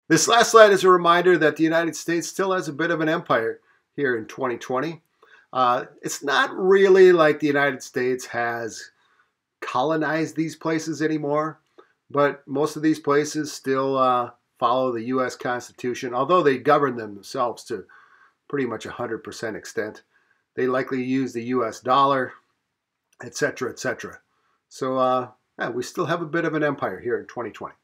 This last slide is a reminder that the United States still has a bit of an empire here in 2020. It's not really like the United States has colonized these places anymore, but most of these places still follow the U.S. Constitution, although they govern themselves to pretty much 100% extent. They likely use the U.S. dollar, etc., etc. So yeah, we still have a bit of an empire here in 2020.